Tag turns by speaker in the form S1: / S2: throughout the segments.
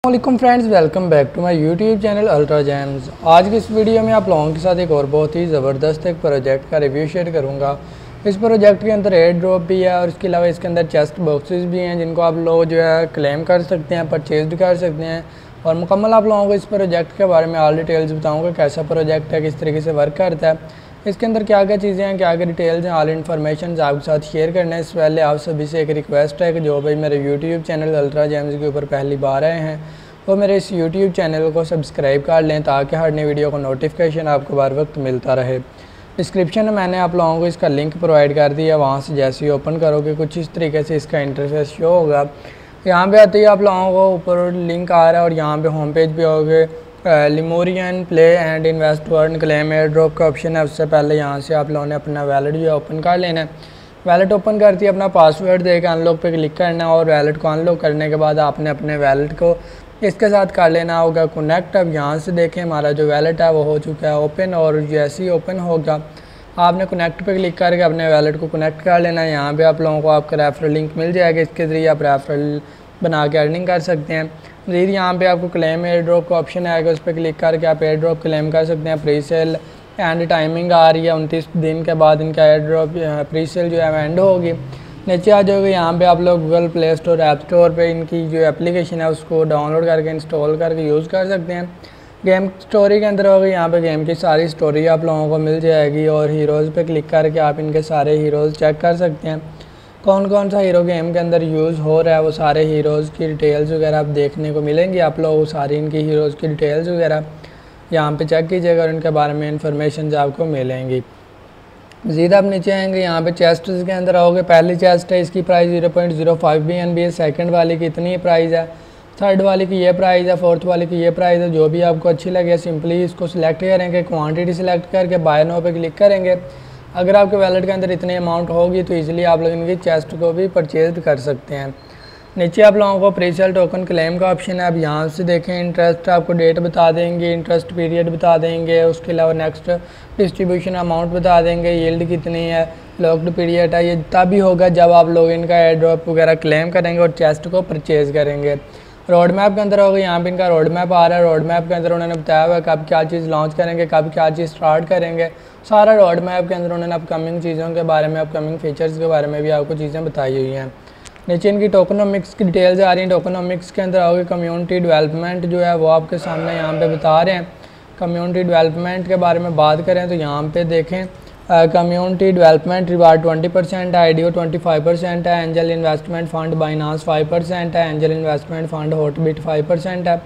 S1: वालेकुम friends, welcome back to my YouTube channel ultra gems. आज की इस वीडियो में आप लोगों के साथ एक और बहुत ही ज़बरदस्त एक प्रोजेक्ट का रिव्यू शेयर करूंगा। इस प्रोजेक्ट के अंदर एयर ड्रॉप भी है और इसके अलावा इसके अंदर चेस्ट बॉक्सेस भी हैं जिनको आप लोग जो है क्लेम कर सकते हैं, परचेज कर सकते हैं। और मुकम्मल आप लोगों को इस प्रोजेक्ट के बारे में ऑल डिटेल्स बताऊँगा, कैसा प्रोजेक्ट है, किस तरीके से वर्क करता है, इसके अंदर क्या क्या चीज़ें हैं, क्या क्या डिटेल्स हैं, ऑल इन्फॉर्मेशन आपके साथ शेयर करने इससे पहले आप सभी से एक रिक्वेस्ट है कि जो भाई मेरे यूट्यूब चैनल अल्ट्रा जेम्स के ऊपर पहली बार आए हैं वो मेरे इस यूट्यूब चैनल को सब्सक्राइब कर लें ताकि हर नई वीडियो को नोटिफिकेशन आपको बार वक्त मिलता रहे। डिस्क्रिप्शन में मैंने आप लोगों को इसका लिंक प्रोवाइड कर दिया, वहाँ से जैसे ही ओपन करोगे कुछ इस तरीके से इसका इंटरफेस शो होगा। यहाँ पे आते ही आप लोगों को ऊपर लिंक आ रहा है और यहाँ पे होम पेज पे होगे लिमोरियन play and invest to earn claim air drop का ऑप्शन है। उससे पहले यहाँ से आप लोगों ने अपना वैलेट जो है ओपन कर लेना है। वैलेट ओपन करती है अपना पासवर्ड देकर अनलॉक पे क्लिक करना है और वैलेट को अनलॉक करने के बाद आपने अपने वैलेट को इसके साथ कर लेना होगा कनेक्ट। अब यहाँ से देखें हमारा जो वैलेट है वो हो चुका है ओपन और जैसे ही ओपन होगा आपने कनेक्ट पे क्लिक करके अपने वैलेट को कनेक्ट कर लेना है। यहाँ पे आप लोगों को आपका रेफरल लिंक मिल जाएगा, इसके ज़रिए आप रेफरल बना के अर्निंग कर सकते हैं। मज़ीद यहाँ पे आपको क्लेम एयर ड्रॉप का ऑप्शन आएगा, उस पर क्लिक करके आप एयर ड्रॉप क्लेम कर सकते हैं। प्री सेल एंड टाइमिंग आ रही है, 29 दिन के बाद इनका एयर ड्रॉप प्री सेल जो है एंड होगी। नीचे आ जाओगे, यहाँ पे आप लोग Google Play Store App Store पे इनकी जो एप्लीकेशन है उसको डाउनलोड करके इंस्टॉल करके यूज़ कर सकते हैं। गेम स्टोरी के अंदर होगी, यहाँ पे गेम की सारी स्टोरी आप लोगों को मिल जाएगी और हीरोज़ पे क्लिक करके आप इनके सारे हीरोज़ चेक कर सकते हैं। कौन कौन सा हीरो गेम के अंदर यूज़ हो रहा है वो सारे हीरोज़ की डिटेल्स वगैरह आप देखने को मिलेंगी। आप लोग सारी इनकी हीरोज़ की डिटेल्स वगैरह यहाँ पे चेक कीजिएगा और इनके बारे में इंफॉर्मेशन आपको मिलेंगी। मज़ीद आप नीचे आएंगे, यहाँ पे चेस्ट के अंदर आओगे। पहली चेस्ट है, इसकी प्राइस 0.05 BNB है। सेकंड वाली की इतनी प्राइस है, थर्ड वाली की ये प्राइस है, फोर्थ वाली की ये प्राइस है। जो भी आपको अच्छी लगे सिंपली इसको सिलेक्ट करेंगे, क्वांटिटी सिलेक्ट करके बाय नाउ पे क्लिक करेंगे। अगर आपके वैलेट के अंदर इतनी अमाउंट होगी तो ईजिली आप लोग इनकी चेस्ट को भी परचेज कर सकते हैं। नीचे आप लोगों को प्रीसेल टोकन क्लेम का ऑप्शन है। अब यहाँ से देखें इंटरेस्ट आपको डेट बता देंगे, इंटरेस्ट पीरियड बता देंगे, उसके अलावा नेक्स्ट डिस्ट्रीब्यूशन अमाउंट बता देंगे, यील्ड कितनी है, लॉक्ड पीरियड है। ये तभी होगा जब आप लोग इनका एयर ड्रॉप वगैरह क्लेम करेंगे और चेस्ट को परचेज़ करेंगे। रोड मैप के अंदर होगा, यहाँ पे इनका रोड मैप आ रहा है। रोड मैप के अंदर उन्होंने बताया हुआ है कब क्या चीज़ लॉन्च करेंगे, कब क्या चीज़ स्टार्ट करेंगे। सारा रोड मैप के अंदर उन्होंने अपकमिंग चीज़ों के बारे में, अपकमिंग फीचर्स के बारे में भी आपको चीज़ें बताई हुई हैं। नीचे इनकी टोकनोमिक्स की डिटेल्स आ रही हैं। टोकनोमिक्स के अंदर आओगे, कम्युनिटी डेवलपमेंट जो है वो आपके सामने यहाँ पे बता रहे हैं। कम्युनिटी डेवलपमेंट के बारे में बात करें तो यहाँ पे देखें कम्युनिटी डेवलपमेंट रिवार्ड 20% है, IDO 25% है, एंजल इन्वेस्टमेंट फंड बाइनांस 5% है, एंजल इन्वेस्टमेंट फंड हॉटबिट 5% है,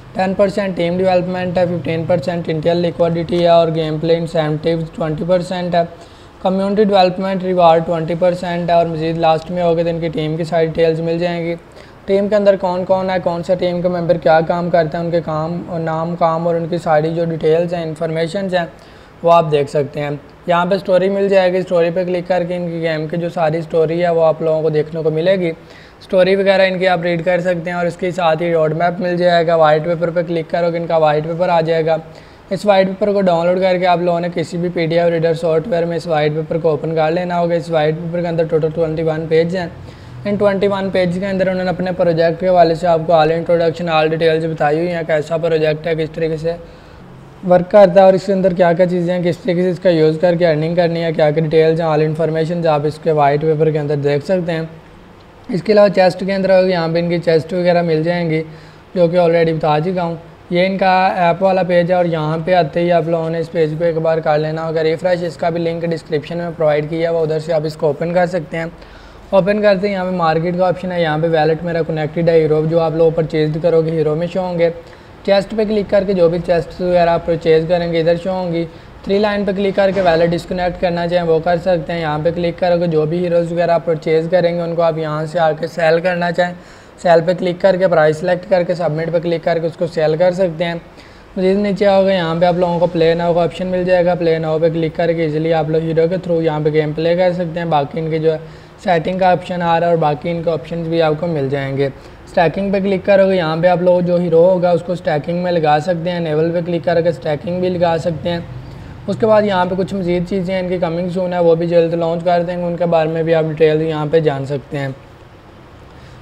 S1: 10% टीम डेवलपमेंट है, 15% इंटेल लिक्विडिटी है और गेम प्ले इंसेंटिव्स 20% है। कम्युनिटी डेवलपमेंट रिवार्ड 20% है और मज़ीद लास्ट में होगा तो इनकी टीम की सारी डिटेल्स मिल जाएंगी। टीम के अंदर कौन कौन है, कौन सा टीम का मेंबर क्या काम करता है, उनके काम और नाम काम और उनकी सारी जो डिटेल्स हैं, इन्फॉर्मेशन हैं वो आप देख सकते हैं। यहाँ पे स्टोरी मिल जाएगी, स्टोरी पे क्लिक करके इनकी गेम की जो सारी स्टोरी है वो आप लोगों को देखने को मिलेगी। स्टोरी वगैरह इनकी आप रीड कर सकते हैं और इसके साथ ही रोड मैप मिल जाएगा। वाइट पेपर पे क्लिक करोगे इनका वाइट पेपर आ जाएगा। इस वाइट पेपर को डाउनलोड करके आप लोगों ने किसी भी PDF रीडर सॉफ्टवेयर में इस वाइट पेपर को ओपन कर लेना होगा। इस वाइट पेपर के अंदर टोटल 21 पेज हैं। इन 21 पेज के अंदर उन्होंने अपने प्रोजेक्ट के हवाले से आपको ऑल इंट्रोडक्शन, ऑल डिटेल्स बताई हुई हैं, कैसा प्रोजेक्ट है, किस तरीके से वर्क करता है और इसके अंदर क्या क्या चीज़ें हैं, किस तरीके से इसका यूज़ करके अर्निंग करनी है, क्या क्या डिटेल्स हैं, ऑल इन्फॉर्मेशन आप इसके वाइट पेपर के अंदर देख सकते हैं। इसके अलावा चेस्ट के अंदर होगी, यहाँ पे इनकी चेस्ट वगैरह मिल जाएंगी जो कि ऑलरेडी बता चुका हूँ। ये इनका ऐप वाला पेज है और यहाँ पे आते ही आप लोगों ने इस पेज को एक बार कर लेना होगा रिफ्रेश। इसका भी लिंक डिस्क्रिप्शन में प्रोवाइड किया है, वो उधर से आप इसको ओपन कर सकते हैं। ओपन करते हैं, यहाँ पे मार्केट का ऑप्शन है, यहाँ पे वैलेट मेरा कनेक्टेड है, हीरो जो आप लोग परचेज करोगे हीरो में शो होंगे। चेस्ट पे क्लिक करके जो भी चेस्ट वगैरह आप परचेज करेंगे इधर शो होंगी। 3 लाइन पे क्लिक करके वैलेट डिस्कनेक्ट करना चाहें वो कर सकते हैं। यहाँ पे क्लिक करोगे जो भी हीरोज़ वगैरह आप परचेज करेंगे उनको आप यहाँ से आके सेल करना चाहें, सेल पे क्लिक करके प्राइस सेलेक्ट करके सबमिट पे क्लिक करके उसको सेल कर सकते हैं। मज़ीद नीचे आओगे, यहाँ पे आप लोगों को प्ले नाउ का ऑप्शन मिल जाएगा। प्ले नाउ पे क्लिक करके इजीली आप लोग हीरो के थ्रू यहाँ पे गेम प्ले कर सकते हैं। बाकी इनके जो है सेटिंग का ऑप्शन आ रहा है और बाकी इनके ऑप्शन भी आपको मिल जाएंगे। स्टैकिंग पे क्लिक करोगे, यहाँ पे आप लोग जो हीरो होगा उसको स्टैकिंग में लगा सकते हैं। नेवल पे क्लिक करके स्टैकिंग भी लगा सकते हैं। उसके बाद यहाँ पे कुछ मज़ीद चीज़ें इनकी कमिंग सून है, वो भी जल्द लॉन्च कर देंगे, उनके बारे में भी आप डिटेल यहाँ पे जान सकते हैं।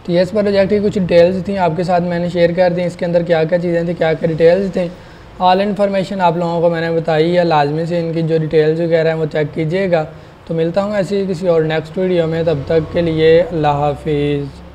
S1: तो ये इस प्रोजेक्ट की कुछ डिटेल्स थी आपके साथ मैंने शेयर कर दी। इसके अंदर क्या क्या चीज़ें थी, क्या क्या डिटेल्स थी, ऑल इन्फॉर्मेशन आप लोगों को मैंने बताई है। लाजमी से इनकी जो डिटेल्स वगैरह हैं वो चेक कीजिएगा। तो मिलता हूँ ऐसी किसी और नेक्स्ट वीडियो में, तब तक के लिए अल्लाह हाफिज़।